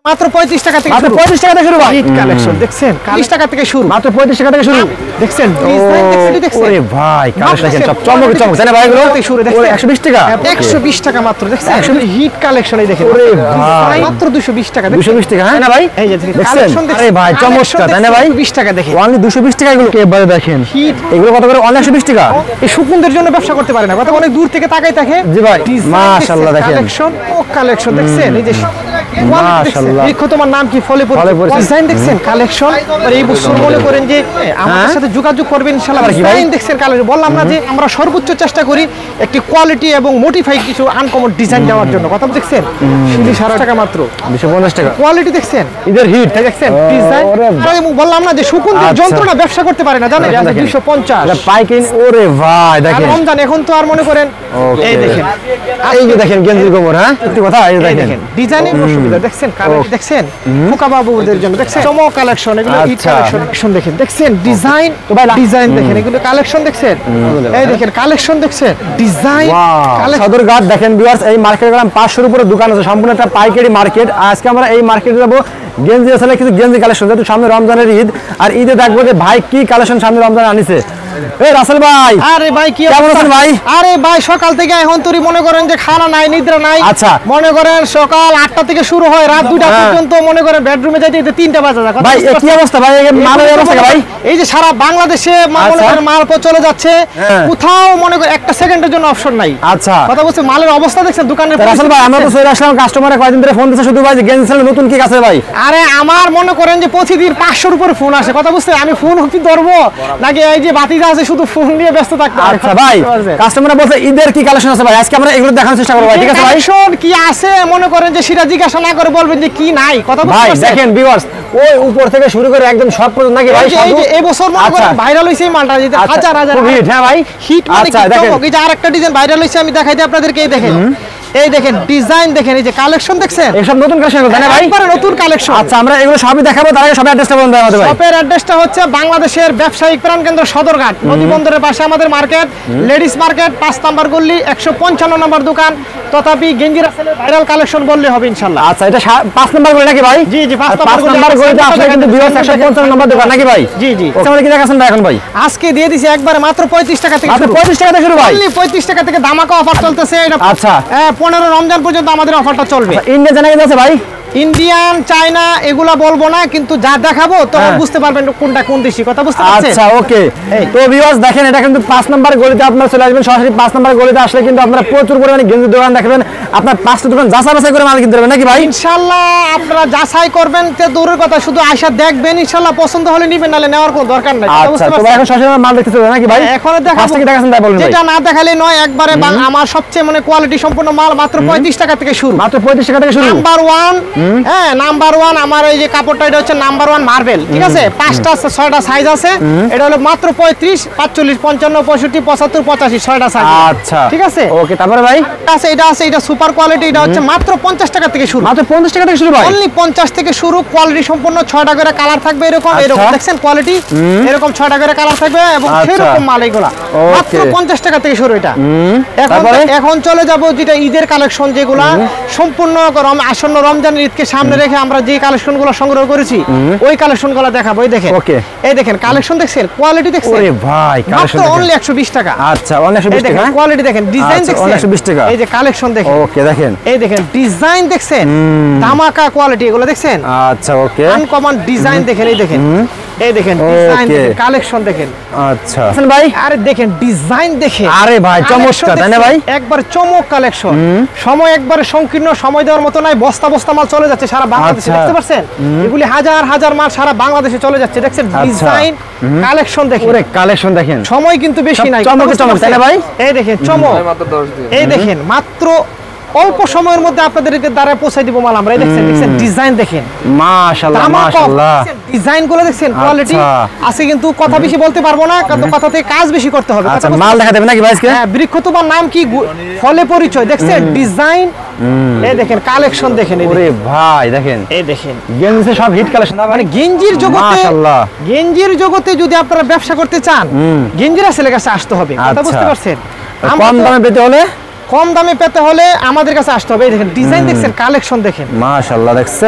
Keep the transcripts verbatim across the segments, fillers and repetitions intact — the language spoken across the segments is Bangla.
মাত্র পঁয়ত্রিশ টাকা থেকে মাত্র পঁয়ত্রিশ টাকা থেকে শুরু ভাই হিট কালেকশন দেখছেন চল্লিশ টাকা থেকে শুরু মাত্র পঁয়ত্রিশ টাকা থেকে শুরু দেখছেন ডিজাইন দেখছেন দেখছেন ওরে ভাই কালেকশন দেখেন সব চমক চমক তাই না ভাই এগুলো শুরু দেখেন একশো বিশ টাকা একশো বিশ টাকা মাত্র দেখছেন হিট কালেকশন এই দেখেন ওরে ভাই মাত্র দুইশো বিশ টাকা দুইশো বিশ টাকা হ্যাঁ না ভাই এই যে দেখছেন আরে ভাই চমৎকার তাই না ভাই বিশ টাকা দেখেন অনলি দুইশো বিশ টাকা এগুলো এবারে দেখেন হিট এগুলো কত করে অনলি একশো বিশ টাকা এই সুকুনদের জন্য ব্যবসা করতে পারে না কত অনেক দূর থেকে তাকাই থাকে জি ভাই মাশাআল্লাহ দেখেন কালেকশন ও কালেকশন দেখছেন এই যে মাশাআল্লাহ দেখো তোমার নাম কি ফলে ডিজাইন দেখছেন কালেকশন আর এই বছর মনে করেন যে আমাদের সাথে যোগাযোগ করবেন ইনশাআল্লাহ ডিজাইন দেখছেন কালেকশন বললাম না যে আমরা সর্বোচ্চ চেষ্টা করি একটি কোয়ালিটি এবং মোটিফাই কিছু আনকমন ডিজাইন দেওয়ার জন্য কথা দেখছেন তিরিশ টাকা মাত্র দুইশো পঞ্চাশ টাকা কোয়ালিটি দেখছেন ইদার হিট দেখছেন ডিজাইন আমি বললাম না যে সুকুনদের যন্ত্রণা ব্যবসা করতে পারে না জানেন দুইশো পঞ্চাশ পাইকিন ওরে ভাই দেখেন রমজান এখন তো আর মনে করেন এই দেখেন এই যে দেখেন গেঞ্জির গোবর হ্যাঁ সত্যি কথা এই দেখেন ডিজাইনের অসুবিধা দেখছেন কালেকশন দেখছেন ফুকা বাবুদের জন্য দেখছেন চমক কালেকশন এগুলো হিট কালেকশন দেখেন দেখছেন ডিজাইন তো ভাই ডিজাইন দেখেন এগুলো কালেকশন দেখছেন এই দেখেন কালেকশন দেখছেন ডিজাইন সদরঘাট দেখেন ভিউয়ার্স এই মার্কেটে গেলাম পাঁচশোর উপরে দোকান আছে সম্পূর্ণ একটা পাইকারি মার্কেট আজকে আমরা এই মার্কেটে যাবো গেঞ্জি আসলে কিছু গেঞ্জি কালেকশন যেহেতু সামনে রমজানের ঈদ আর ঈদে দেখবো যে ভাই কি কালেকশন সামনে রমজানে আনিছে এই রাসেল ভাই আরে ভাই কি কেমন আছেন ভাই আরে ভাই সকাল থেকে এখন তুই মনে করেন যে খানা নাই নিদ্রা নাই আচ্ছা মনে করেন সকাল আটটা থেকে শুরু হয় রাত দুইটা পর্যন্ত মনে করেন বেডরুমে যাইতে যাইতে তিনটা বাজে যায় ভাই কি অবস্থা ভাই মালের অবস্থা ভাই এই যে সারা বাংলাদেশে মনে করেন মাল চলে যাচ্ছে কোথাও মনে করেন একটা সেকেন্ডের জন্য অপশন নাই আচ্ছা কথা বলছে মালের অবস্থা দেখছেন দোকানের রাসেল ভাই আমরা তো চলে আসলাম কাস্টমারে কয়েকদিন ধরে ফোন দিচ্ছে শুধু ভাই গেঞ্জি সেল নতুন কি আছে ভাই আরে আমার মনে করেন যে প্রতিদিন পাঁচশোর উপরে ফোন আসে কথা বুঝতে আমি ফোন কি ধরবো নাকি এই যে বাতিজা আছে শুধু ফোন নিয়ে ব্যস্ত থাকতে আচ্ছা ভাই কাস্টমাররা বলছে ঈদের কি কালেকশন আছে ভাই আজকে আমরা এগুলো দেখানোর চেষ্টা করব ভাই ঠিক আছে ভাই কালেকশন কি আছে মনে করেন যে সেটা জিজ্ঞাসা না করে বলবেন যে কি নাই কথা বুঝতে ভাই দেখেন ভিউয়ার্স ওই উপর থেকে শুরু করে একদম সব পর্যন্ত নাকি ভাই এই যে এই বছর মনে করেন ভাইরাল হইছে এই মালটা যেটা হাজার হাজার হিট হ্যাঁ ভাই হিট মানে আচ্ছা দেখেন এই যে আরেকটা ডিজাইন ভাইরাল হইছে আমি দেখাই দিই আপনাদেরকে এই দেখেন এই দেখেন ডিজাইন দেখেন এই যে কালেকশন দেখছেন এসব নতুন কালেকশন তাই না ভাই একবারে নতুন কালেকশন আচ্ছা আমরা এগুলো সবই দেখাবো তার আগে সব অ্যাড্রেসটা বলুন আমাদের ভাই শপের অ্যাড্রেসটা হচ্ছে বাংলাদেশের ব্যবসায়িক প্রাণকেন্দ্র সদরঘাট নদী বন্দরের পাশে আমাদের মার্কেট লেডিস মার্কেট পাঁচ নাম্বার গলি একশো পঞ্চান্ন নম্বর দোকান তথাপি গেঞ্জি রাসেলের ভাইরাল কালেকশন বললে হবে ইনশাআল্লাহ আচ্ছা এটা পাঁচ নাম্বার গলি নাকি ভাই জি জি পাঁচ নাম্বার গলিতে আসলে কিন্তু ভিউয়ার্স একশো পঞ্চান্ন নম্বর দোকান নাকি ভাই জি জি আমরা কি দেখাছেন ভাই এখন ভাই আজকে দিয়ে দিছি একবারে মাত্র পঁয়ত্রিশ টাকা থেকে মাত্র পঁয়ত্রিশ টাকা থেকে শুরু ভাই অনলি পঁয়ত্রিশ টাকা থেকে ধামাকা অফার চলতেছে এটা আচ্ছা পনেরো রমজান পর্যন্ত আমাদের অফারটা চলবে ইন্ডিয়া জানা গেছে ভাই ইন্ডিয়ান চায়না এগুলা বলবো না কিন্তু যা দেখাবো তখন বুঝতে পারবেন কোনটা কোন দেশি কথা বুঝতে পারছেন আচ্ছা ওকে তো ভিউয়ার্স দেখেন এটা কিন্তু পাঁচ নাম্বার গলিতে আপনারা চলে আসবেন সরাসরি পাঁচ নাম্বার গলিতে আসলে কিন্তু আপনারা প্রচুর পরিমাণে গেঞ্জির দোকান দেখবেন আপনার পাঁচটা দোকান যাচাই বাছাই করে মাল কিনতে পারবেন নাকি ভাই ইনশাআল্লাহ আপনারা যাচাই করবেন তে দূরের কথা শুধু আয়সা দেখবেন ইনশাআল্লাহ পছন্দ হলে নেবেন নালে নেওয়ার কোনো দরকার নাই আচ্ছা তো এখন সরাসরি মাল দেখতে চলে নাকি ভাই এখন দেখাবো কি দেখাছেন তাই বলুন যেটা না দেখালে নয় একবারে আমার সবচেয়ে মানে কোয়ালিটি সম্পূর্ণ মাল মাত্র পঁয়ত্রিশ টাকা থেকে শুরু মাত্র পঁয়ত্রিশ টাকা থেকে শুরু নাম্বার ওয়ান হ্যাঁ নাম্বার ওয়ান আমার এই যে কাপড়টা এটা হচ্ছে নাম্বার ওয়ান মার্বেল ঠিক আছে পাঁচটা ছয়টা সাইজ আছে এটা হলো মাত্র পঁয়ত্রিশ পাঁচচল্লিশ পঞ্চান্ন পঁয়ষট্টি পঁচাত্তর পঁচাশি ছয়টা সাইজ আচ্ছা ঠিক আছে ওকে তারপরে ভাই আছে এটা আছে এটা সুপার কোয়ালিটি এটা হচ্ছে মাত্র পঞ্চাশ টাকা থেকে শুরু মাত্র পঞ্চাশ টাকা থেকে শুরু ভাই অনলি পঞ্চাশ থেকে শুরু কোয়ালিটি সম্পূর্ণ ছয়টা করে কালার থাকবে এরকম এরকম দেখছেন কোয়ালিটি এরকম ছয়টা করে কালার থাকবে এবং সেরকম মাল এগুলা মাত্র পঞ্চাশ টাকা থেকে শুরু এটা এখন এখন চলে যাব যেটা ঈদের কালেকশন যেগুলা সম্পূর্ণ আসন্ন রমজানের ঈদকে সামনে রেখে আমরা যে কালেকশনগুলো সংগ্রহ করেছি ওই কালেকশনগুলো দেখাবো এই দেখেন ওকে এই দেখেন কালেকশন দেখছেন কোয়ালিটি দেখছেন ওরে ভাই কালেকশন মাত্র অনলি একশো বিশ টাকা আচ্ছা অনলি একশো বিশ টাকা কোয়ালিটি দেখেন ডিজাইন দেখছেন একশো বিশ টাকা এই যে কালেকশন দেখেন ওকে দেখেন এই দেখেন ডিজাইন দেখছেন ধামাকা কোয়ালিটি এগুলো দেখছেন আচ্ছা ওকে আনকমন ডিজাইন দেখেন এই দেখেন এই দেখেন ডিজাইন দেখেন কালেকশন দেখেন আচ্ছা ভাই আরে দেখেন ডিজাইন দেখেন আরে ভাই চমৎকার তাই না ভাই একবার চমক কালেকশন সময় একবারে সংকীর্ণ সময় দেওয়ার মতো নাই বস্তা বস্তা মাল চলে যাচ্ছে সারা বাংলাদেশে দেখতে পাচ্ছেন এগুলি হাজার হাজার মাল সারা বাংলাদেশে চলে যাচ্ছে দেখছেন ডিজাইন কালেকশন দেখেন ওরে কালেকশন দেখেন সময় কিন্তু বেশি নাই চমক চমক তাই না ভাই এই দেখেন চমক এই দেখেন মাত্র অল্প সময়ের মধ্যে আপনাদেরকে দ্বারা পৌঁছে দিব মাল আমরা এই দেখছেন দেখছেন ডিজাইন দেখেন মাশাআল্লাহ মাশাআল্লাহ ডিজাইনগুলো দেখছেন কোয়ালিটি আছে কিন্তু কথা বেশি বলতে পারবো না কারণ কথাতে কাজ বেশি করতে হবে আচ্ছা মাল দেখা দেবে নাকি ভাই আজকে হ্যাঁ বৃক্ষ তোমার নাম কি ফলে পরিচয় দেখছেন ডিজাইন এই দেখেন কালেকশন দেখেন ওরে ভাই দেখেন এই দেখেন গেঞ্জিতে সব হিট কালেকশন মানে গেঞ্জির জগতে মাশাআল্লাহ গেঞ্জির জগতে যদি আপনারা ব্যবসা করতে চান গেঞ্জি রাসেলের কাছে আসতে হবে কথা বুঝতে পারছেন কম দামে পেতে হলে কম দামে পেতে হলে আমাদের কাছে আসতে হবে এই দেখেন ডিজাইন দেখছেন কালেকশন দেখেন মাশাআল্লাহ দেখছেন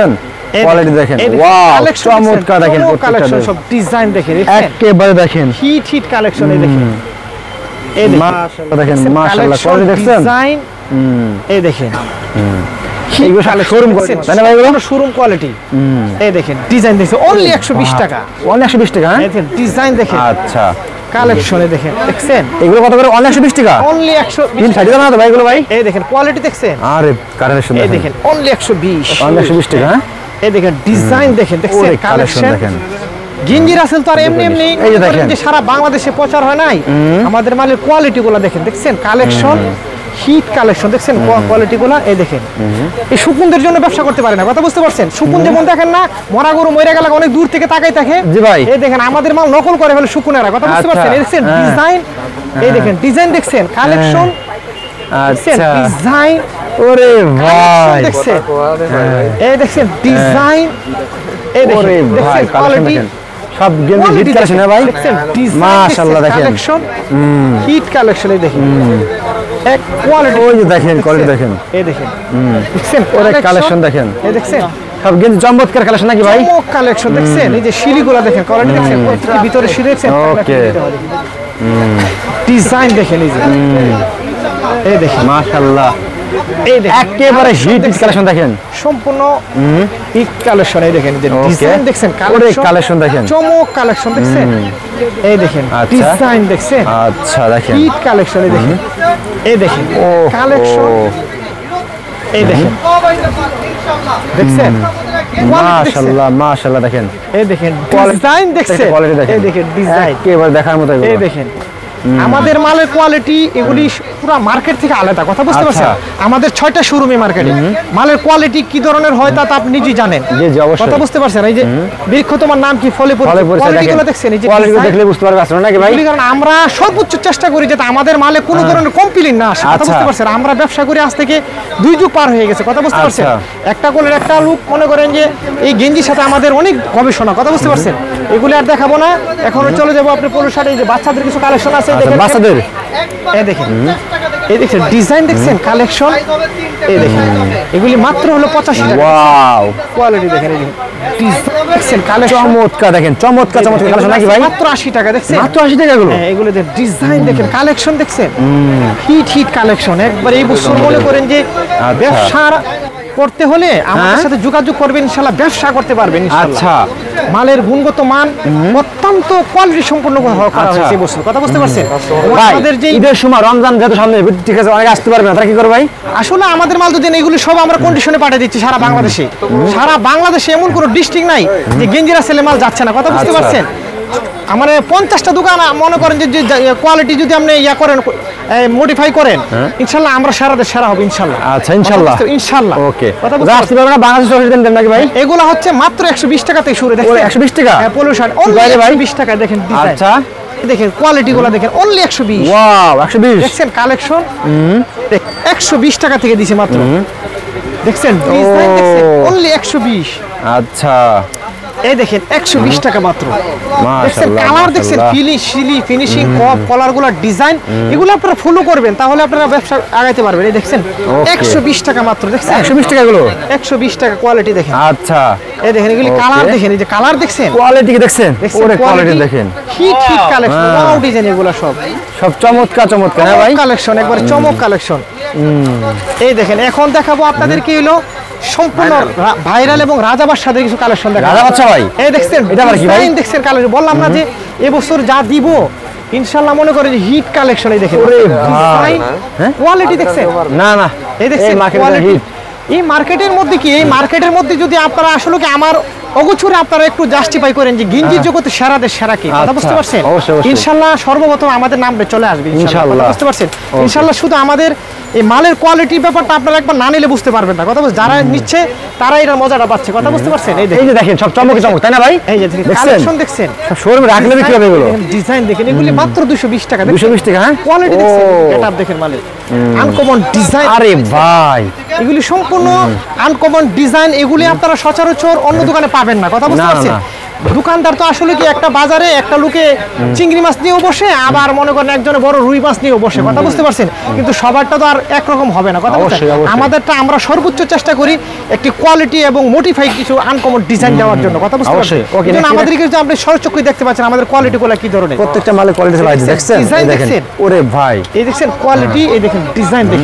কোয়ালিটি দেখেন, ওয়াও চমৎকার দেখেন, কালেকশন সব ডিজাইন দেখেন, একেবারে দেখেন হিট হিট কালেকশন। এই দেখেন, এই দেখেন মাশাআল্লাহ দেখেন, মাশাআল্লাহ কোয়ালিটি দেখছেন, ডিজাইন এই দেখেন, এইগুলো সব শোরুম কোয়ালিটি তাই না ভাই? এগুলো শোরুম কোয়ালিটি। এই দেখেন ডিজাইন দেখেন, অনলি একশো বিশ টাকা, অনলি একশো বিশ টাকা। হ্যাঁ দেখেন ডিজাইন দেখেন, আচ্ছা কালেকশনে দেখেন, দেখছেন এগুলো কত করে? অনলি একশো বিশ টাকা, অনলি একশো তিন ষাট টাকা না তো ভাই এগুলো ভাই? এই দেখেন কোয়ালিটি দেখছেন, আরে কালেকশন এই দেখেন অনলি একশো বিশ, অনলি একশো বিশ টাকা। হ্যাঁ এই দেখেন ডিজাইন দেখেন, দেখছেন কালেকশন কালেকশন দেখেন, গেঞ্জি রাসেল তো আর এমনি এমনি এই যে দেখেন যে সারা বাংলাদেশে প্রচার হয় নাই, আমাদের মালের কোয়ালিটি গুলো দেখেন, দেখছেন কালেকশন হিট কালেকশন, দেখছেন কোয়ালিটি গুলো। এই দেখেন এই সুকুনদের জন্য ব্যবসা করতে পারে না, কথা বুঝতে পারছেন? সুকুন যেমন দেখেন না, মরা গরু মরে গেলে অনেক দূর থেকে তাকাই থাকে, জি ভাই। এই দেখেন আমাদের মাল নকল করে ফেলে সুকুনেরা, কথা বুঝতে পারছেন? এই দেখছেন ডিজাইন, এই দেখেন ডিজাইন দেখছেন, কালেকশন আচ্ছা ডিজাইন, ওরে ভাই দেখছেন এই দেখছেন ডিজাইন, এই ওরে দেখেন ভাই দেখছেন কোয়ালিটি, সব গেঞ্জি হিট কালেকশন না ভাই? মাশাআল্লাহ দেখেন কালেকশন হিট কালেকশন। এই দেখেন এক কোয়ালিটি, ওই যে দেখেন কোয়ালিটি দেখেন, এই দেখেন দেখছেন ওরে কালেকশন দেখেন, এই দেখছেন সব গেঞ্জি চমৎকার কালেকশন নাকি ভাই? চমক কালেকশন দেখছেন, এই যে সিঁড়িগুলো দেখেন, কোয়ালিটি দেখছেন, প্রত্যেকটি ভিতরে সিঁড়ি দেখছেন, ওকে ডিজাইন দেখেন, এই যে এই দেখেন মাশাআল্লাহ, এই দেখেন একেবারে হিট কালেকশন দেখেন, সম্পূর্ণ হিট কালেকশন। এই দেখেন যে ডিজাইন দেখছেন, ওরে কালেকশন দেখেন, চমক কালেকশন দেখছেন, এই দেখেন ডিজাইন দেখছেন, আচ্ছা দেখেন হিট কালেকশন। এই দেখেন, এই দেখেন কালেকশন, এই দেখেন দেখছেন মাশাআল্লাহ মাশাআল্লাহ দেখেন, এই দেখেন ডিজাইন দেখছেন, কোয়ালিটি দেখেন, এই দেখেন ডিজাইন একেবারে দেখার মতো এগুলো। এই দেখেন আমাদের মালের কোয়ালিটি এগুলি পুরো মার্কেট থেকে আলাদা, কথা বুঝতে পারছেন? আমাদের ছয়টা শোরুমে মার্কেটে মালের কোয়ালিটি কি ধরনের হয় তা তো আপনি নিজেই জানেন, কথা বুঝতে পারছেন? এই যে বৃক্ষ, তোমার নাম কি? ফলেপুর, কোয়ালিটিগুলো দেখছেন, এই যে কোয়ালিটি দেখলে বুঝতে পারবে আসলে নাকি ভাই? কারণ আমরা সর্বোচ্চ চেষ্টা করি যাতে আমাদের মালে কোনো ধরনের কমপ্লেইন না আসে, কথা বুঝতে পারছেন? আমরা ব্যবসা করি আজ থেকে দুই যুগ পার হয়ে গেছে, কথা বুঝতে পারছেন? একটা কোলের একটা লোক মনে করেন যে এই গেঞ্জির সাথে আমাদের অনেক গবেষণা, কথা বুঝতে পারছেন? এগুলি আর দেখাবো না, এখন চলে যাবো আপনি পোলো শার্টে, এই যে বাচ্চাদের কিছু কালেকশন আছে, দেখেন বাচ্চাদের, এই দেখেন এই দেখেন ডিজাইন দেখছেন, কালেকশন এই দেখেন, এগুলি মাত্র হলো পঁচাশি টাকা। ওয়াও কোয়ালিটি দেখেন, এই ডিজাইন দেখছেন, কালেকশন চমৎকার দেখেন, চমৎকার চমৎকার কালেকশন নাকি ভাই? মাত্র আশি টাকা দেখছেন, মাত্র আশি টাকা এগুলো? হ্যাঁ এগুলো দেখেন ডিজাইন দেখেন, কালেকশন দেখছেন, হিট হিট কালেকশন। একবার এই বছর মনে করেন যে ব্যবসা করতে হলে আমাদের সাথে যোগাযোগ করবেন, ইনশাআল্লাহ ব্যবসা করতে পারবেন ইনশাআল্লাহ। আচ্ছা মালের গুণগত মান অত্যন্ত কোয়ালিটি সম্পন্ন করা হয়েছে এই বছর, কথা বুঝতে পারছেন? আমাদের যে ঈদের সময় রমজান যেহেতু সামনে, ঠিক আছে অনেকে আসতে পারবে না, তারা কি করে ভাই? আসলে আমাদের মাল যদি এগুলি সব আমরা কন্ডিশনে পাঠিয়ে দিচ্ছি সারা বাংলাদেশে, সারা বাংলাদেশে এমন কোনো ডিস্ট্রিক্ট নাই যে গেঞ্জিরা ছেলে মাল যাচ্ছে না, কথা বুঝতে পারছেন? আমার পঞ্চাশটা দোকান মনে করেন যে কোয়ালিটি যদি আপনি ইয়া করেন, মডিফাই করেন, ইনশাআল্লাহ আমরা সারা দেশ সেরা হবে ইনশাআল্লাহ। আচ্ছা ইনশাআল্লাহ ইনশাআল্লাহ ওকে। আসতে পারবে না বাংলাদেশ দেন দেন নাকি ভাই? এগুলো হচ্ছে মাত্র একশো বিশ টাকা থেকে শুরু, দেখেন একশো বিশ টাকা? হ্যাঁ পোলো শার্ট অনলি একশো বিশ টাকা দেখেন ডিজাইন। আচ্ছা দেখেন কোয়ালিটি গুলো দেখেন, অনলি একশো বিশ। ওয়াও একশো বিশ দেখছেন কালেকশন, একশো বিশ টাকা থেকে দিছে মাত্র, দেখছেন ডিজাইন দেখছেন, অনলি একশো বিশ। আচ্ছা এই দেখেন একশো বিশ টাকা মাত্র, দেখছেন কালার দেখছেন, ফিনিশিং ফিনিশিং কপ কলার গুলো ডিজাইন, এগুলো আপনারা ফলো করবেন তাহলে আপনারা ব্যবসা আগাইতে পারবেন। এই দেখছেন একশো বিশ টাকা মাত্র, দেখছেন একশো বিশ টাকা গুলো, একশো বিশ টাকা কোয়ালিটি দেখেন। আচ্ছা এই দেখেন এগুলি কালার দেখেন, এই যে কালার দেখছেন, কোয়ালিটি দেখছেন, ওরে কোয়ালিটি দেখেন, hit hit collection, wow design, এগুলো সব সব চমৎকার চমৎকার হ্যাঁ ভাই কালেকশন, একবার চমক কালেকশন। এই দেখেন এখন দেখাবো আপনাদের কি হলো সম্পূর্ণ ভাইরাল এবং রাজাবার সাথে কিছু কালেকশন দেখাবো। রাজা বাচ্চা ভাই এই দেখছেন এটা আবার কি ভাই? দেখছেন কালেকশন, বললাম না যে এবছর যা দিব ইনশাআল্লাহ মনে করেন যে হিট কালেকশন। এই দেখেন কোয়ালিটি দেখছেন, না না এই দেখছেন মার্কেটের হিট, এই মার্কেটের মধ্যে কি, এই মার্কেটের মধ্যে যদি আপনারা আসলে কি আমার অগোছরে আপনারা একটু জাস্টিফাই করেন যে গেঞ্জির জগতে সেরা দেশ সেরা কি, কথা বুঝতে পারছেন? ইনশাআল্লাহ সর্বপ্রথম আমাদের নামটা চলে আসবে ইনশাআল্লাহ, বুঝতে পারছেন? ইনশাআল্লাহ শুধু আমাদের এই মালের কোয়ালিটির ব্যাপারটা আপনারা একবার না নিলে বুঝতে পারবেন না, কথা বুঝছেন? যারা নিচ্ছে তারা এর মজাটা পাচ্ছে, কথা বুঝতে পারছেন? এই যে দেখেন সব চমকে চমক তাই না ভাই? এই যে কালেকশন দেখছেন, শোরুমে রাখলে কি হবে এগুলো? ডিজাইন দেখেন, এগুলি মাত্র দুইশো বিশ টাকা, দুইশো বিশ টাকা হ্যাঁ? কোয়ালিটি দেখছেন, গেটআপ দেখেন মালের আনকমন ডিজাইন। আরে ভাই এগুলি সম্পূর্ণ আনকমন ডিজাইন, এগুলি আপনারা সচরাচর অন্য দোকানে পাবেন না, কথা বুঝতে পারছেন? দোকানদার তো আসলে কি একটা বাজারে একটা লোকে চিংড়ি মাছ নিয়েও বসে, আবার মনে করেন একজনে বড় রুই মাছ নিয়েও বসে, কথা বুঝতে পারছেন? কিন্তু সবারটা তো আর একরকম হবে না, কথা বুঝতে পারছেন? আমাদেরটা আমরা সর্বোচ্চ চেষ্টা করি একটি কোয়ালিটি এবং মোটিফাই কিছু আনকমন ডিজাইন দেওয়ার জন্য, কথা বুঝতে পারছেন? কিন্তু আমাদেরকে যে আপনি সরচক্ষে দেখতে পাচ্ছেন আমাদের কোয়ালিটিগুলো কি ধরনের, প্রত্যেকটা মালের কোয়ালিটি ভাই দেখছেন, ডিজাইন দেখছেন, ওরে ভাই এই দেখছেন কোয়ালিটি, এই দেখেন ডিজাইন দেখেন,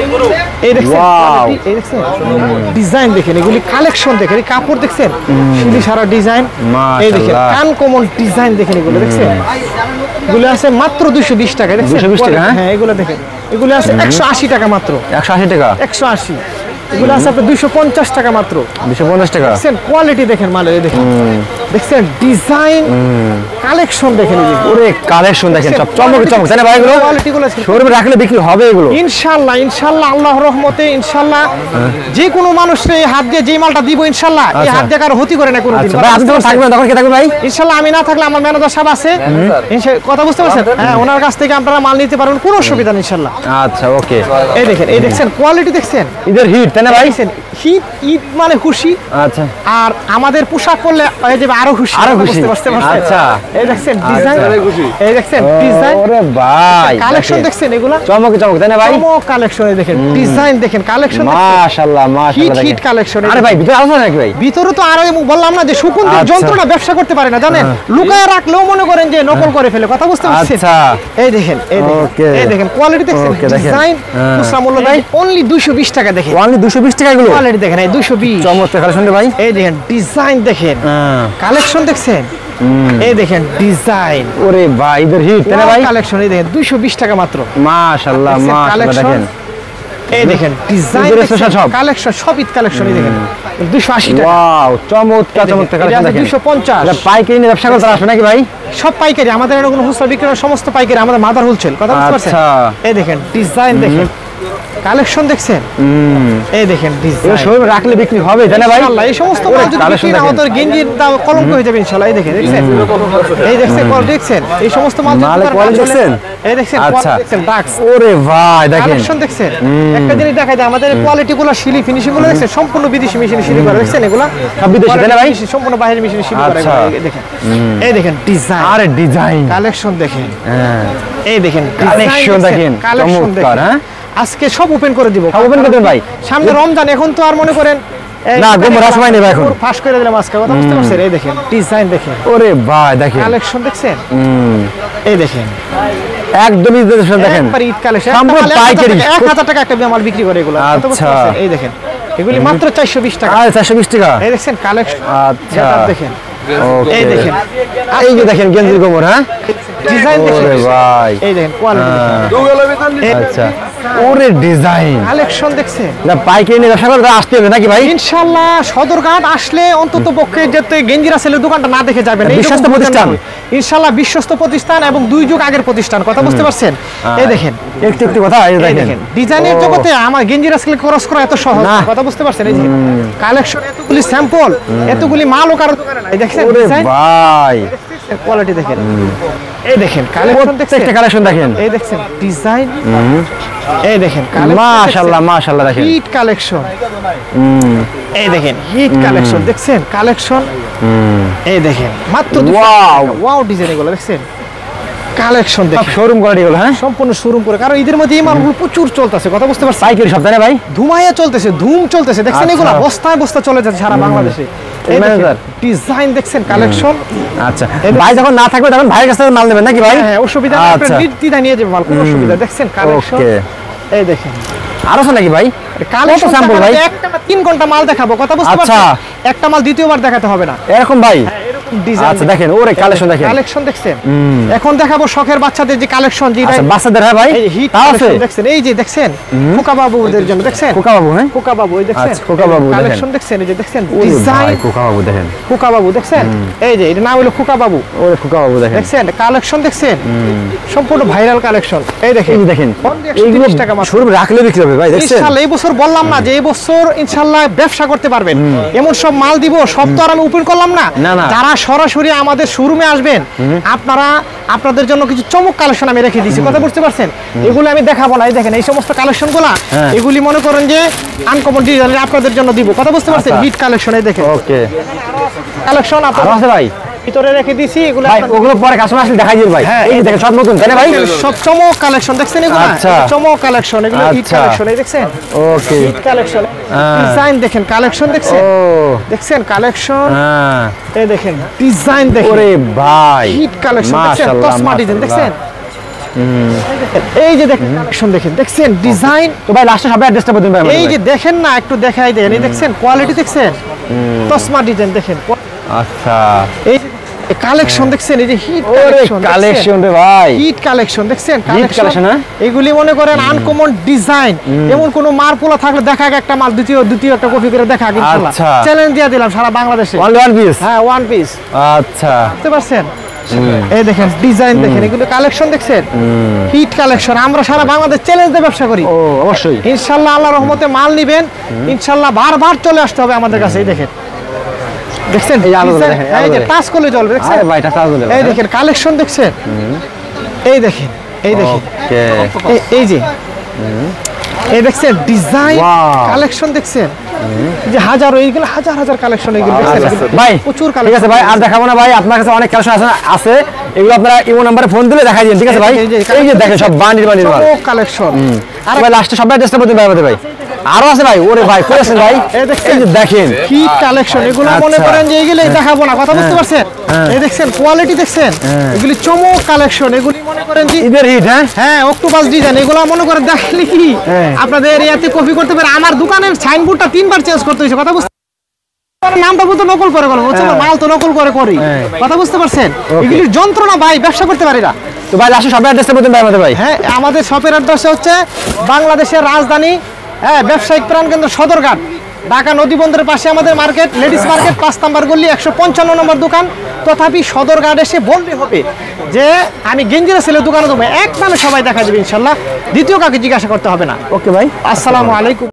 এই দেখছেন কোয়ালিটি, এই দেখছেন ডিজাইন দেখেন, এগুলি কালেকশন দেখেন, এই কাপড় দেখছেন শিলি সারা ডিজাইন, এই দেখেন আনকমন ডিজাইন দেখেন, এগুলো দেখছেন এগুলো আছে মাত্র দুইশো বিশ টাকা, দেখছেন দুইশো বিশ টাকা, হ্যাঁ এগুলো দেখেন এগুলো আছে একশো আশি টাকা মাত্র, একশো আশি টাকা, একশো আশি, এগুলো আছে আপনার দুইশো পঞ্চাশ টাকা মাত্র, দুইশো পঞ্চাশ টাকা, দেখছেন কোয়ালিটি দেখেন মালের, এই দেখেন দেখছেন ডিজাইন কালেকশন দেখেন, এই দেখেন ওরে কালেকশন দেখেন সব চমক চমক, তাই না ভাই? এগুলো কোয়ালিটিগুলো শোরুমে রাখলে বিক্রি হবে এগুলো ইনশাআল্লাহ, ইনশাআল্লাহ আল্লাহর রহমতে ইনশাআল্লাহ। যে কোনো মানুষের এই হাত দিয়ে যে মালটা দিব ইনশাআল্লাহ, এই হাত দিয়ে কারো ক্ষতি করে না কোনোদিন। আচ্ছা ভাই, আপনি যখন থাকবেন তখন কে থাকবে ভাই? ইনশাআল্লাহ আমি না থাকলে আমার ম্যানেজার সাহেব আছে, ইনশাআল্লাহ কথা বুঝতে পারছেন? হ্যাঁ, ওনার কাছ থেকে আপনারা মাল নিতে পারবেন, কোনো অসুবিধা নেই ইনশাআল্লাহ। আচ্ছা ওকে, এই দেখেন, এই দেখছেন কোয়ালিটি দেখছেন, ঈদের হিট, তাই না ভাই? হিট, ঈদ মানে খুশি, আচ্ছা, আর আমাদের পোশাক পরলে হয়ে যাবে আরো খুশি, আরো খুশি, বুঝতে পারছেন? আচ্ছা এই দেখছেন ডিজাইন, এই দেখছেন ডিজাইন, ওরে ভাই কালেকশন দেখছেন এগুলা চমক চমক, তাই না ভাই? চমক কালেকশন, এই দেখেন ডিজাইন দেখেন, কালেকশন মাশাআল্লাহ মাশাআল্লাহ, হিট কালেকশন। আরে ভাই ভিতরে আলোচনা নাকি ভাই? ভিতরে তো আরো বললাম না যে সুগন্ধির আচ্ছা। যন্ত্রটা ব্যবসা করতে পারে না, জানেন লুকায় রাখলেও মনে করেন যে নকল করে ফেলে, কথা বুঝতে পারছেন? আচ্ছা এই দেখেন, এই দেখেন, এই দেখেন কোয়ালিটি দেখছেন, ডিজাইন খুচরা মূল্য ভাই অনলি দুইশো বিশ টাকা, দেখেন অনলি দুইশো বিশ টাকা এগুলো, কোয়ালিটি দেখেন এই দুইশো বিশ, চমৎকার কালেকশন রে ভাই। এই দেখেন ডিজাইন দেখেন, কালেকশন দেখছেন, এই দেখেন ডিজাইন, ওরে ভাই ঈদের হিট, তাই না ভাই? কালেকশন এই দেখেন দুইশো বিশ টাকা মাত্র, মাশাআল্লাহ মাশাআল্লাহ, দেখেন এই দেখেন ডিজাইন সব কালেকশন, সব ঈদ কালেকশন, এই দেখেন দুইশো আশি টাকা, ওয়াও চমৎকার চমৎকার কালেকশন দেখেন, দুইশো পঞ্চাশ। এটা পাইকারি নিয়ে ব্যবসা করতে আসবে নাকি ভাই? সব পাইকারি, আমাদের এর কোনো খুচরা বিক্রি না, সমস্ত পাইকারি, আমাদের মাদার হোলসেল, কথা বুঝতে পারছেন? আচ্ছা এই দেখেন ডিজাইন দেখেন, কালেকশন দেখছেন, এই দেখেন ডিজাইন শোরুমে রাখলে বিক্রি হবে, তাই না ভাই? ইনশাআল্লাহ এই সমস্ত মাল যদি বিক্রি না হতো গেঞ্জির দাম কলঙ্ক হয়ে যাবে ইনশাআল্লাহ। এই দেখেন, দেখছেন এই দেখছেন কোয়ালিটি দেখছেন, এই সমস্ত মাল যদি মালের কোয়ালিটি দেখছেন, এই দেখছেন আচ্ছা কোয়ালিটি দেখছেন ডাক্স, ওরে ভাই দেখেন কালেকশন দেখছেন, একটা জিনিস দেখাই দেয় আমাদের কোয়ালিটিগুলো শিলি ফিনিশিং গুলো দেখছেন সম্পূর্ণ বিদেশি মেশিনে শিলি করা, দেখছেন এগুলা সব বিদেশি, তাই না ভাই? সম্পূর্ণ বাইরের মেশিনে শিলি করা, আচ্ছা এই দেখেন, এই দেখেন ডিজাইন, আরে ডিজাইন কালেকশন দেখেন, হ্যাঁ এই দেখেন কালেকশন দেখেন, চমৎকার। হ্যাঁ আজকে সব ওপেন করে দিব, সব ওপেন করে দেন ভাই, সামনে রমজান, এখন তো আর মনে করেন না গোমর রাসময় নেবে এখন, ফাঁস করে দিলাম আজকে, কথা বুঝতে পারছেন? এই দেখেন ডিজাইন দেখেন, ওরে ভাই দেখেন কালেকশন দেখছেন, এই দেখেন একদমই দেখেন, একবার ঈদ কালেকশন, সম্পূর্ণ পাইকারি, এক হাজার টাকা একটা মাল বিক্রি করে এগুলো, কথা বুঝতে পারছেন? এই দেখেন এগুলি মাত্র চারশো বিশ টাকা, আর চারশো বিশ টাকা, এই দেখছেন কালেকশন, আচ্ছা দেখেন ওকে, এই দেখেন, এই যে দেখেন গেঞ্জির গোমর, হ্যাঁ ডিজাইন দেখেন, ওরে ভাই এই দেখেন কোয়ালিটি, আচ্ছা ওরে ডিজাইন, কালেকশন দেখছেন। না পাইকারি নিয়ে ব্যবসা করতে আসতে হবে নাকি ভাই? ইনশাআল্লাহ সদরঘাট আসলে অন্তত পক্ষে যেতে গেঞ্জিরা সেলের দোকানটা না দেখে যাবেন, বিশ্বস্ত প্রতিষ্ঠান, ইনশাআল্লাহ বিশ্বস্ত প্রতিষ্ঠান এবং দুই যুগ আগের প্রতিষ্ঠান, কথা বুঝতে পারছেন? এই দেখেন একটু একটু কথা, এই এই দেখেন দেখেন ডিজাইনের জগতে আমার গেঞ্জিরা সেল ক্রস করা এত সহজ না, কথা বুঝতে পারছেন? এই যে কালেকশন, এতগুলি স্যাম্পল, এতগুলি মালও কারো দোকানে নাই, দেখছেন ওরে ডিজাইন ভাই কোয়ালিটি দেখেন, এই দেখেন কালেকশন দেখছেন, একটা কালেকশন দেখেন, এই দেখছেন ডিজাইন, এই দেখেন মাশাআল্লাহ মাশাআল্লাহ, দেখেন হিট কালেকশন, এই দেখেন হিট কালেকশন দেখছেন, কালেকশন এই দেখেন মাত্র ওয়াও ওয়াও ডিজাইন এগুলো দেখছেন, কালেকশন দেখেন শোরুম কোয়ালিটি গুলো, হ্যাঁ সম্পূর্ণ শোরুম করে, কারণ ঈদের মধ্যে এই মালগুলো প্রচুর চলতেছে, কথা বুঝতে পারছেন? পাইকারি সব, তাই না ভাই? ধুমাইয়া চলতেছে, ধুম চলতেছে, দেখছেন এগুলো আচ্ছা। বস্তায় বস্তা চলে যাচ্ছে সারা বাংলাদেশে, এই ম্যানেজার ডিজাইন দেখছেন, কালেকশন। আচ্ছা ভাই যখন না থাকবে তখন ভাইয়ের কাছে মাল নেবেন নাকি ভাই? হ্যাঁ অসুবিধা নেই, আপনি আচ্ছা। দিদা নিয়ে যাবেন মাল, কোনো অসুবিধা, দেখছেন কালেকশন, ওকে এই দেখেন আরো আছে নাকি ভাই? কালেকশন স্যাম্পল ভাই, একটা না তিন ঘন্টা মাল দেখাবো, কথা বুঝতে আচ্ছা। পারছেন? একটা মাল দ্বিতীয়বার দেখাতে হবে না, এরকম ভাই ডিজাইন আচ্ছা দেখেন, ওরে কালেকশন দেখেন, কালেকশন দেখছেন। এখন দেখাবো শখের বাচ্চাদের যে কালেকশন, যে আচ্ছা বাচ্চাদের, হ্যাঁ ভাই এই হিট তাও আছে, কালেকশন দেখছেন, এই যে দেখছেন খোকা বাবুদের জন্য, দেখছেন খোকা বাবু, হ্যাঁ খোকা বাবু, এই দেখছেন আচ্ছা খোকা বাবু দেখেন, কালেকশন দেখছেন, এই যে দেখছেন ওরে ডিজাইন, ভাই খোকা বাবু দেখেন, খোকা বাবু দেখছেন, এই যে এটা নাম হলো খোকা বাবু, ওরে খোকা বাবু দেখেন, দেখছেন কালেকশন দেখছেন, সম্পূর্ণ ভাইরাল কালেকশন, এই দেখেন এই দেখেন এইগুলো এইগুলো টাকা মাত্র, শোরুমে রাখলে বিক্রি হবে ভাই, দেখছেন? ইনশাআল্লাহ এই বছর বললাম না যে এই বছর ইনশাআল্লাহ ব্যবসা করতে পারবেন, এমন সব মাল দিব, সব তো আর আমি ওপেন করলাম না, না, না। যারা সরাসরি আমাদের শোরুমে আসবেন আপনারা, আপনাদের জন্য কিছু চমক কালেকশন আমি রেখে দিয়েছি, কথা বুঝতে পারছেন? এগুলো আমি দেখাবো না, এই দেখেন এই সমস্ত কালেকশন গুলা, হ্যাঁ। এগুলি মনে করেন যে আনকমন ডিজাইন আপনাদের জন্য দিব, কথা বুঝতে পারছেন? আচ্ছা। হিট কালেকশন, এই দেখেন ওকে কালেকশন আরো আপনারা আছে ভাই? ভিতরে রেখে দিছি এগুলো ভাই ওগুলো পরে কাস্টমার আসলে দেখাই দিন ভাই এই দেখেন সব নতুন তাই না ভাই সব চমক কালেকশন দেখছেন এগুলো আচ্ছা চমক কালেকশন এগুলো হিট আচ্ছা। কালেকশন এই দেখছেন ওকে হিট কালেকশন ডিজাইন দেখেন কালেকশন দেখছেন ও দেখছেন কালেকশন হ্যাঁ এই দেখেন ডিজাইন দেখেন ওরে ভাই হিট কালেকশন দেখছেন মাশাআল্লাহ তসমা ডিজাইন দেখছেন এই যে দেখেন কালেকশন দেখেন দেখছেন ডিজাইন তো ভাই লাস্টে সবাই অ্যাড্রেসটা বলুন ভাই এই যে দেখেন না একটু দেখাই দেন এই দেখছেন কোয়ালিটি দেখছেন তসমা ডিজাইন দেখেন আচ্ছা এই কালেকশন দেখছেন এই যে হিট ওরে কালেকশন রে ভাই হিট কালেকশন দেখছেন collection, হ্যাঁ? এগুলি মনে করেন আনকমন ডিজাইন এমন কোন মারপোলা থাকলে দেখা একটা মাল দ্বিতীয় দ্বিতীয় একটা কপি করে দেখা ইনশাআল্লাহ আচ্ছা। চ্যালেঞ্জ দিয়ে দিলাম সারা বাংলাদেশে ওয়ান ওয়ান পিস হ্যাঁ ওয়ান পিস আচ্ছা বুঝতে পারছেন এই দেখেন ডিজাইন দেখেন এগুলো কালেকশন দেখছেন হিট কালেকশন আমরা সারা বাংলাদেশ চ্যালেঞ্জ দিয়ে ব্যবসা করি ও অবশ্যই ইনশাআল্লাহ আল্লাহর রহমতে মাল নিবেন ইনশাআল্লাহ বারবার চলে আসতে হবে আমাদের কাছে এই দেখেন দেখছেন এই আলোগুলো design, দেখেন, এই এই যে আলোগুলো। টাচ করলে চলবে দেখছেন আরে ভাই এটা তাজ বলে এই দেখেন কালেকশন দেখছেন এই দেখেন এই দেখেন ওকে এই- এই যে এই দেখছেন ডিজাইন Wow. কালেকশন দেখছেন যে হাজারো এইগুলো হাজার হাজার কালেকশন এইগুলো দেখছেন এগুলো ভাই প্রচুর ঠিক আছে কালেকশন ভাই আর দেখাবো না ভাই আপনার কাছে অনেক কালেকশন আছে আছে এগুলো আপনারা ইমো নাম্বারে ফোন দিলে দেখাই দিন ঠিক আছে ভাই এই যে দেখেন সব বান্ডিল বান্ডিল মাল কালেকশন আর ভাই লাস্টে সবাই অ্যাড্রেসটা বলুন ভাই আমাদের ভাই আরো আছে ভাই ওরে ভাই কই আছেন ভাই এই দেখছেন। এই যে দেখেন কি কালেকশন এগুলো মনে আচ্ছা। করেন যে এইগুলো দেখাবো না কথা বুঝতে পারছেন এই দেখছেন কোয়ালিটি দেখছেন এগুলি চমক কালেকশন এগুলি মনে করেন যে ঈদের হিট হ্যাঁ হ্যাঁ অক্টোপাস ডিজাইন এগুলো মনে করে দেখলে কি হ্যাঁ। আপনাদের এরিয়াতে কপি করতে পারে আমার দোকানের সাইনবোর্ডটা তিনবার চেঞ্জ করতে হয়েছে কথা বুঝতে নামটা বলতে নকল করে গেল বুঝছেন মাল তো নকল করে করি হ্যাঁ। কথা বুঝতে পারছেন Okay. এগুলির যন্ত্রণা ভাই ব্যবসা করতে পারি না তো ভাই লাস্টে সবাই অ্যাড্রেসটা বলুন ভাই আমাদের ভাই হ্যাঁ আমাদের শপের অ্যাড্রেস হচ্ছে বাংলাদেশের রাজধানী হ্যাঁ ব্যবসায়িক প্রাণকেন্দ্র সদরঘাট ঢাকা নদী বন্দরের পাশে আমাদের মার্কেট লেডিস মার্কেট পাঁচ নাম্বার গল্লি একশো পঞ্চান্ন নম্বর দোকান তথাপি সদরঘাট এসে বলতে হবে যে আমি গেঞ্জিরা ছেলের দোকানে দেবো এক নামে সবাই দেখা যাবে ইনশাল্লাহ দ্বিতীয় কাউকে জিজ্ঞাসা করতে হবে না ওকে ভাই আসসালামু আলাইকুম